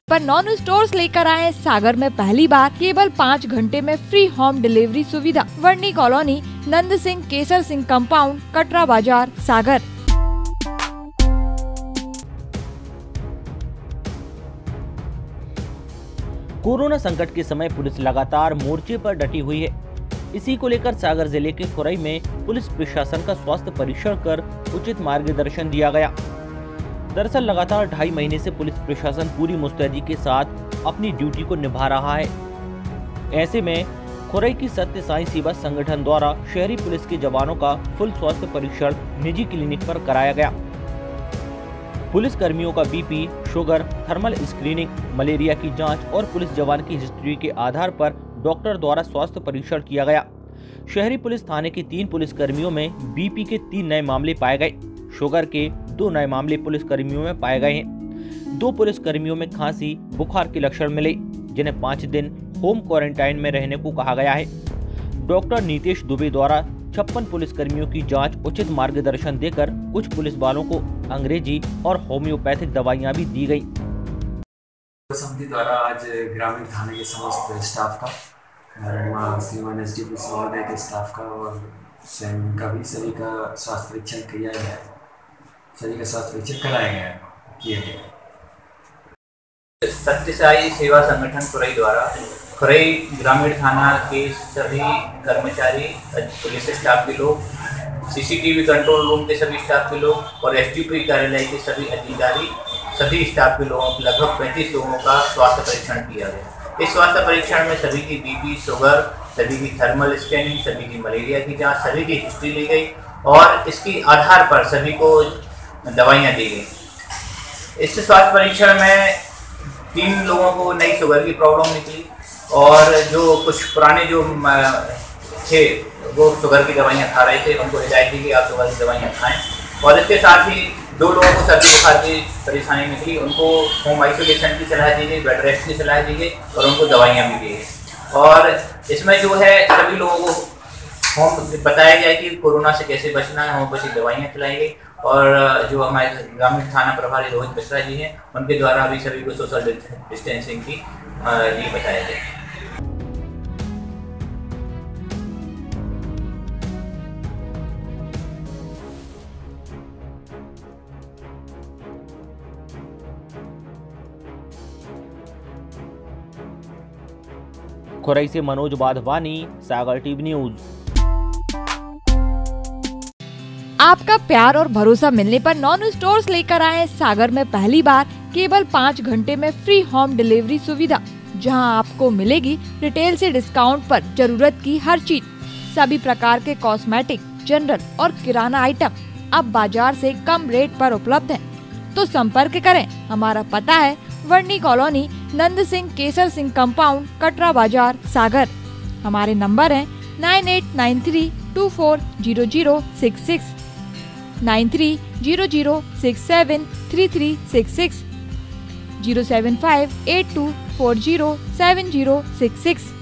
पर non stores लेकर आए सागर में पहली बार केवल 5 घंटे में फ्री होम डिलीवरी सुविधा। Varni colony, Nand Singh Kesar Singh compound, Katra Bazar, Sagar. Corona संकट के समय पुलिस लगातार मोर्चे पर डटी हुई है। इसी को लेकर सागर जिले के खुरई में पुलिस प्रशासन का स्वास्थ्य परीक्षण कर उचित मार्गदर्शन दिया गया। दरअसल लगातार 2.5 महीने से पुलिस प्रशासन पूरी मुस्तैदी के साथ अपनी ड्यूटी को निभा रहा है। ऐसे में खुरई की सत्य साई सेवा संगठन द्वारा शहरी पुलिस के जवानों का फुल स्वास्थ्य परीक्षण निजी क्लिनिक पर कराया गया। पुलिस कर्मियों का BP, sugar, thermal screening, malaria की जांच और पुलिस जवान की हिस्ट्री के आधार पर डॉक्टर द्वारा स्वास्थ्य परीक्षण किया गया। शहरी पुलिस थाने के 3 पुलिस कर्मियों में बीपी के 3 नए मामले पाए गए। शुगर के 2 नए मामले पुलिस कर्मियों में पाए गए हैं। 2 पुलिस कर्मियों में खांसी, बुखार के लक्षण मिले, जिन्हें 5 दिन होम क्वारंटाइन में रहने को कहा गया है। डॉक्टर नीतेश दुबे द्वारा 56 पुलिस कर्मियों की जांच उचित मार्गदर्शन देकर कुछ पुलिस वालों को अंग्रेजी और होम्योपैथिक दवाइयां भी दी गई। समिति द्वारा आज ग्रामीण थाने के समस्त स्टाफ का, श्रीमान एसडीपी महोदय के स्टाफ का और स्वयं का भी सभी का स्वास्थ्य परीक्षण किया गया है। सभी का स्वास्थ्य परीक्षण कराया गया है, किया गया है। सत्य साई सेवा संगठन खुरई द्वारा खुरई ग्रामीण थाना के सभी कर्मचारी, पुलिस स्टाफ के लोग, सीसीटीवी कंट्रोल रूम के सभी स्टाफ के लोग और एसडीपी कार्यालय के सभी अधिकारी, सभी स्टाफ के लोगों, लगभग 35 लोगों का स्वास्थ्य परीक्षण किया गया। इस स्वास्थ्य परीक्षण में सभी की बीपी, शुगर, सभी की थर्मल स्कैनिंग, सभी की मलेरिया की जांच, सभी की हिस्ट्री ली गई और इसके आधार पर सभी को दवाइयाँ दी गई। इस स्वास्थ्य परीक्षण में 3 लोगों को नई शुगर की प्रॉब्लम निकली और जो कुछ पुराने जो थे वो शुगर की दवाइयाँ खा रहे थे, उनको हिदायत दी कि आप शुगर की दवाइयाँ खाएं। और इसके साथ ही 2 लोगों को सर्दी बुखार की परेशानी निकली, उनको होम आइसोलेशन की सलाह दी गई, बेड रेस्ट की सलाह दी गई और उनको दवाइयाँ भी दी गई। और इसमें जो है सभी लोगों को बताया गया कि कोरोना से कैसे बचना है, होम्योपैथिक दवाइयाँ खिलाई गई। और जो हमारे ग्रामीण थाना प्रभारी रोहित मिश्रा जी हैं, उनके द्वारा भी सभी को सोशल डिस्टेंसिंग की ये बताया गया। खुरई से मनोज वाधवानी, सागर टीवी न्यूज। आपका प्यार और भरोसा मिलने पर नॉन स्टोर्स लेकर आए सागर में पहली बार केवल 5 घंटे में फ्री होम डिलीवरी सुविधा, जहां आपको मिलेगी रिटेल से डिस्काउंट पर जरूरत की हर चीज। सभी प्रकार के कॉस्मेटिक, जनरल और किराना आइटम अब बाजार से कम रेट पर उपलब्ध हैं। तो संपर्क करें। हमारा पता है वर्णी कॉलोनी, नंद सिंह केसर सिंह कंपाउंड, कटरा बाजार, सागर। हमारे नंबर हैं 9893240066, 9300673366, 07582407066।